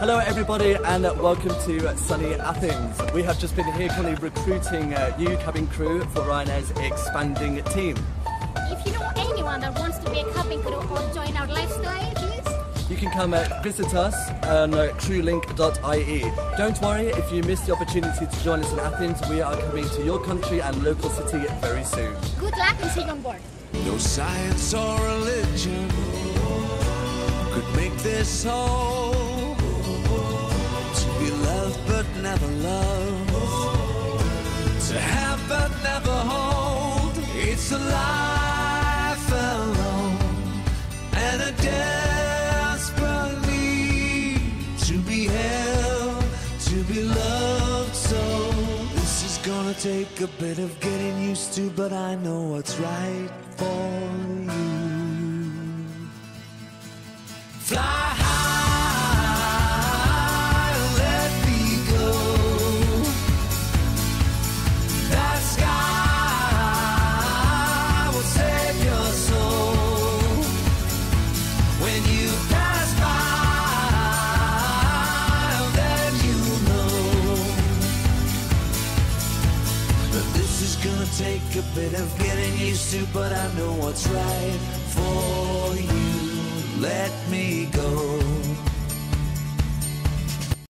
Hello everybody and welcome to sunny Athens. We have just been here currently recruiting new cabin crew for Ryanair's expanding team. If you know anyone that wants to be a cabin crew or join our lifestyle, please, you can come visit us on crewlink.ie. Don't worry if you missed the opportunity to join us in Athens. We are coming to your country and local city very soon. good luck and see you on board. No science or religion could make this whole. To be loved but never loved, to have but never hold. It's a life alone and a desperate need to be held, to be loved. So this is gonna take a bit of getting used to, but I know what's right for you. Fly high, let me go. That sky will save your soul. When you pass by, then you know that this is gonna take a bit of getting used to, but I know what's right for you. Let me go.